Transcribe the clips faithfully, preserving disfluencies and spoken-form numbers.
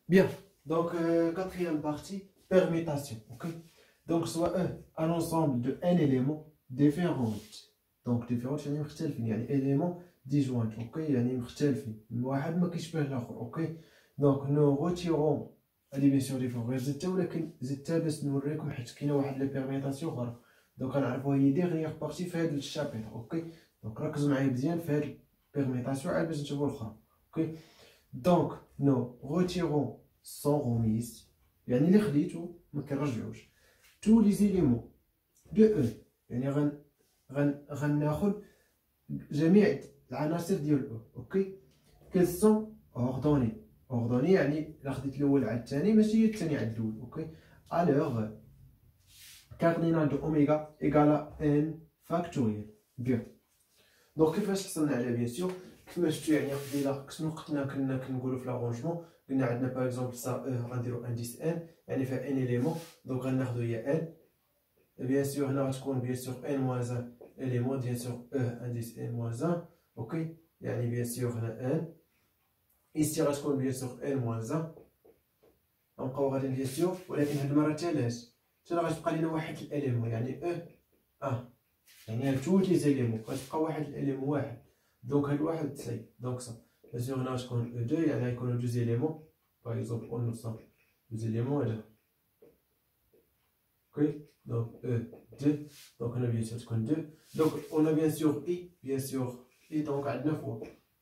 Bien, donc euh, quatrième partie, permutation. Ok. Donc soit un, un ensemble de n éléments différents. Donc différents يعني مختلفين يعني éléments disjoints. Ok. يعني مختلفين. واحد ما كيشبه الآخر. Ok. Donc nous retirons هذه bien sûr différents résultats ولكن زدتها باش نوريكم حيت كاينه واحد لي بيرميتاسيون أخرى. Donc غنعرفوا هي ديغنييغ بارتي في هذا الشابيتر. اوكي. دونك ركزوا معايا مزيان في هذه البيرميتاسيون عاد باش نشوفوا الأخرى. اوكي. Donc nous retirons sans remise يعني اللي خديتو ما كنرجعوش tous les éléments de E يعني غن غن غناخذ جميع العناصر ديال E. اوكي. qu'elles sont ordonnées ordonnées يعني الا خديت الاول على الثاني ماشي هي الثاني على الاول. اوكي. alors cardinal de oméga égale à n factoriel. bien دونك كيفاش حصلنا على بيان سور كما شفتوا يعني قبيله شنو وقتنا كنا كنقولوا في لاغونجمون قلنا عندنا باغ اكزومبل سا او غنديرو انديس ان يعني فيها ان اليمون دونك غناخذوا هي ان بيان سور هنا غتكون بيان سور ان موان ان اليمون بيان سور او انديس ان موان ان. اوكي. يعني بيان سور هنا ان ايسي غتكون بيان سور ان موان ان غنبقاو غاديين بيان سور ولكن هاد المره تالاش حتى غتبقى لينا واحد الاليمون يعني او ا يعني توت لي زيليمون غتبقى واحد الاليمون واحد دونك هاد واحد سي دونك صا بيان سور هنا غتكون او دو يعني غيكونوا جوج زيليمون باغ اكزومبل اون نوصل جوج زيليمون هذا. اوكي. دونك او دو دونك هنا بيان سور تكون دو دونك اون ا بيان سور اي بيان سور اي دونك عندنا فوا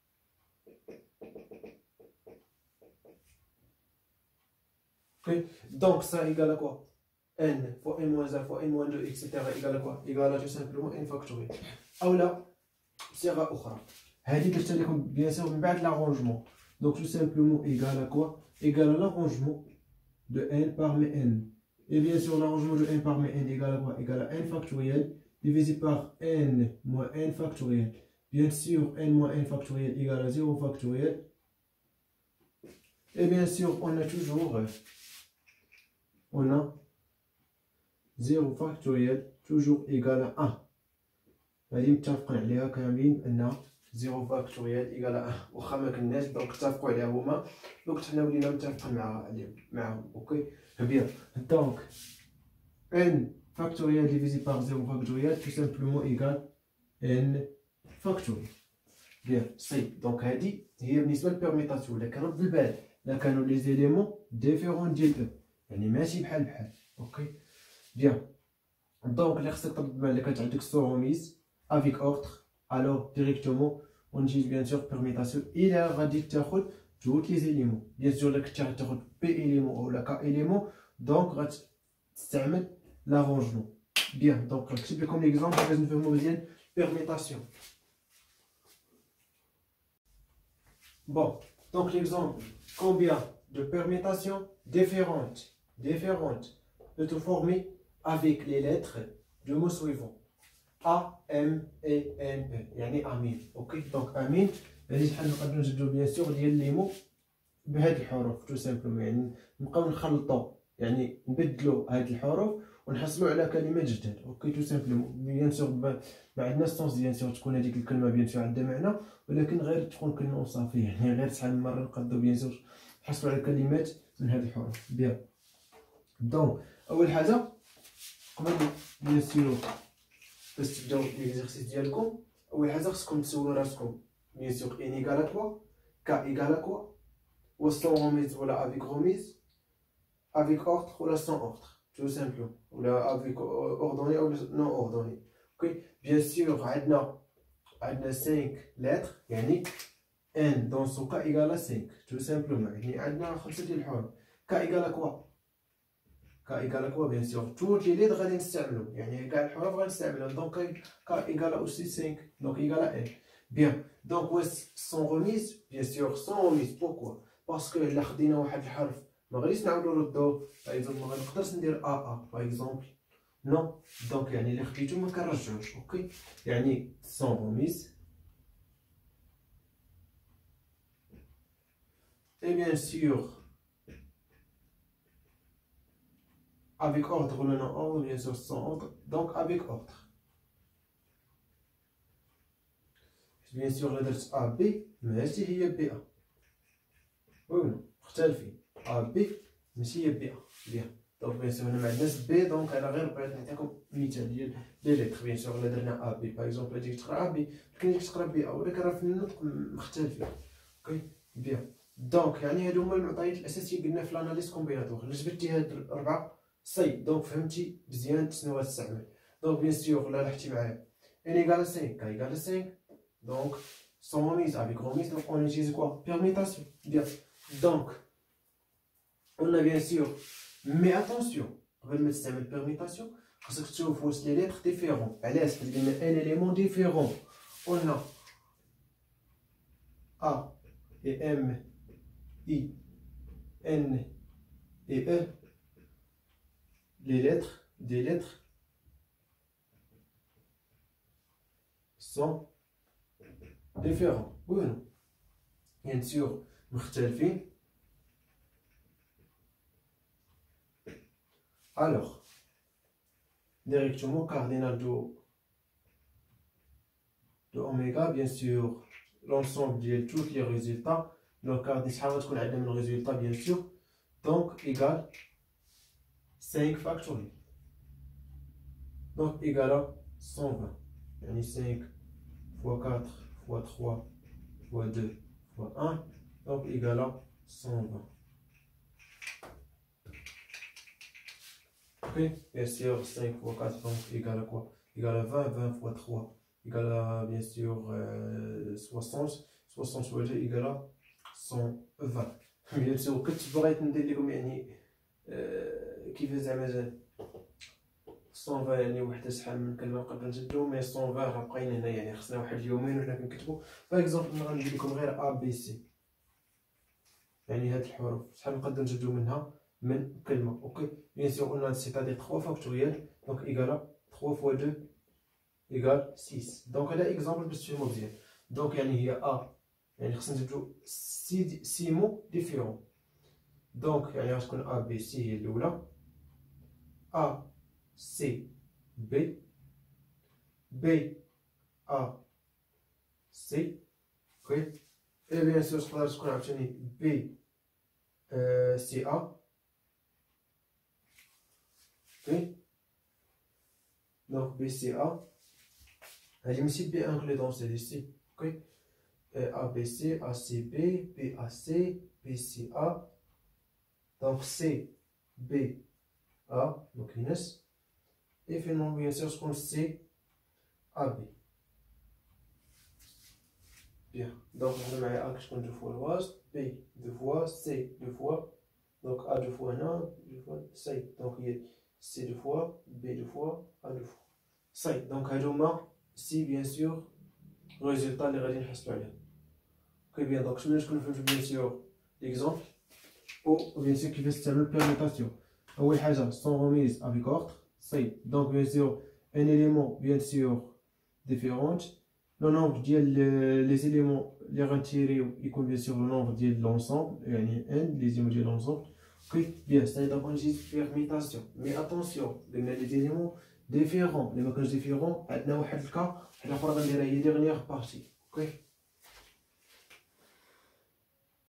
اوكي. دونك سا ايكال ا كوا n fois n moins un fois n moins deux et cetera égale à quoi égale à tout simplement n factoriel. ou là بصيغه اخرى هذه درت لكم بيان سور من بعد l'arrangement. donc tout simplement égale à quoi égale à l'arrangement de n parmi n et bien sûr l'arrangement de n parmi n égale à quoi égale à n factoriel divisé par n moins n factoriel. bien sûr n moins n factoriel égale à zéro factoriel et bien sûr on a toujours on a zéro factoriel toujours égal à un. هذه متفقين عليها كاملين ان zéro factoriel égal à un واخا ما كناش دونك اتفقوا عليها هما دونك حنا ولينا متفقين مع عليهم معاهم. اوكي. بيان دونك n factoriel divisé par zéro factoriel tout simplement égal n factoriel. بيان سي دونك هذه هي بالنسبه للبيرميتاسيون. الا كانوا بالبال الا كانوا لي زيليمون ديفيرون ديال او يعني ماشي بحال بحال. اوكي. bien donc اللي خصك تطبق مع اللي كانت عندك سو روميز افيك اوردر الوغ ديريكتومون ونجي بيان سور بيرميتاسيون الى غادي تاخذ توت لي زيليمون. بيان سور الا كنتي غتاخذ بي اليمون ولا كا اليمون دونك غتستعمل لارونجمون. bien donc نكتب لكم ليكزامبل باش نفهموا مزيان بيرميتاسيون. bon donc l'exemple combien de permutations différentes différentes peut former avec les lettres du mot suivant A, M et N E يعني أمين. اوكي. دونك أمين يعني شحال نقدروا نجبدوا بيان سور ديال لي مو بهاد الحروف تو سامبلومون يعني نبقاو نخلطوا يعني نبدلوا هاد الحروف ونحصلوا على كلمه جداد. اوكي. تو سامبلومون بيان سور ما عندناش سونس بيان سور تكون هذيك الكلمه بيان سور عندها معنى ولكن غير تكون كلمه وصافي يعني غير شحال من مره نقدروا بيان سور نحصلوا على كلمات من هاد الحروف. بيان دونك اول حاجه قبل بيان سور باش تبداو ليكزارسيس ديالكم اول حاجه خصكم تسولوا راسكم بيان سور ان ايكال كوا كا ايكال كوا و سون روميز ولا افيك روميز افيك اوردر ولا سون اوردر تو سامبلوم ولا افيك اوردوني او نون اوردوني. اوكي. بيان سور عندنا عندنا خمسة لتر يعني ان دون سو كا ايكال خمسة تو سامبلوم يعني عندنا خمسه ديال الحروف. كا ايكال كوا كا ايكال كوا بيان سور توت لي ليد غادي نستعملو يعني كاع الحروف غنستعملهم دونك كا ايكال اوسي خمسة دونك ايكال ان. بيان دونك واش سون روميز بيان سور سون روميز بوركوا باسكو الا خدينا واحد الحرف ما غاديش نعاودو نردو باغ اكزومبل ما غنقدرش ندير ا ا باغ اكزومبل نو دونك يعني الا خديتو ما كنرجعوش. اوكي. يعني سون روميز اي بيان سور avec ordre ou non ordre, bien sûr sans ordre, donc avec ordre. Bien sûr, la lettre A, B, mais si il y a B A. Oui ou non? مختلفين. A B ماشي هي بي A بيان. دونك بيان سور هنا ما عندناش بي، دونك انا غير بغيت نعطيكم مثال ديال لي ليتر. بيان سور الا درنا ا بي باغ اكزومبل تجي تقرا ا بي كاين اللي تقرا بي ا، ولكن راه في النطق مختلفين. اوكي بيان. دونك يعني هادو هما المعطيات الاساسيه قلنا في الاناليز كومبيناتوار. الا جبتي هاد الاربعه صي دونك فهمتي مزيان شنو غتستعمل. دونك بيان سور الا لاحظتي معايا ان ايكال خمسة ك ايكال خمسة دونك sans remise avec remise, donc on utilise quoi? Permutation. Bien. Donc on a bien sûr, mais attention, on va mettre une permutation parce que tu vois les lettres différentes. Allez, c'est un élément différent. On a A et M, I, N et E. Les lettres, des lettres sont différents. Oui ou non? Bien sûr, مختلفين. Alors, directement, cardinal de, de oméga, bien sûr, l'ensemble de tous les résultats. Donc, cardinal de le résultat, bien sûr. Donc, égale cinq factoriel. Donc, égale à cent vingt. Yani cinq fois quatre fois trois fois deux fois un. Donc, égale à cent vingt. Ok, bien sûr, cinq fois quatre, donc égale à quoi? Égale à vingt, vingt fois trois, égale à bien sûr euh, soixante, soixante fois deux égale à cent vingt. Bien sûr, que tu pourrais te dire كيف زعما cent vingt يعني وحده شحال من كلمه نقدروا نجدو، مي cent vingt راه بقينا هنا يعني خصنا واحد اليومين وحنا كنكتبوا. باغ اكزومبل غندير لكم غير ا بي سي، يعني هاد الحروف شحال نقدروا نجدو منها من كلمه. اوكي بيان سور on a c'est-à-dire trois factoriel donc égale à trois fois deux égale six. donc هذا اكزومبل باش تفهموا مزيان. donc يعني هي ا يعني خصنا نجبدو سي سي مو ديفيرون. donc يعني غتكون ا بي سي هي الاولى، ا سي بي، بي ا سي. اوكي اي بيان سور تقدر تكون عاوتاني بي سي ا. اوكي donc B C A هذه ماشي بي انكلودون سي دي سي. اوكي A B C A C B B A C B C A donc C B A ما كايناش et finalement bien sûr تكون C A B. bien donc هنا معايا A كتكون دو فوا الوسط، B دو فوا، C دو فوا، donc A دو فوا هنا دو فوا C donc هي C deux fois, B deux fois, A deux fois. Ça, donc هادوما سي بيان سور الريزلتا اللي غادي نحصلو عليه. اوكي بيان دونك شنو تكون فهمتو بيان سور ليكزومبل او بيان سور كيفاش تستعمل بيرميتاسيون. اول حاجه سون روميز افيك اوردر سي دونك بيان سور ان اليمون بيان سور ديفيرونت لو نومبر ديال لي زيليمون اللي غنتيريو يكون بيان سور لو نومبر ديال لونسومبل يعني ان لي زيليمون ديال لونسومبل. Ok, bien, c'est donc on utilise permutation. Mais attention, les éléments différents, les marquages différents, on a un cas, on a la dernière partie. Ok.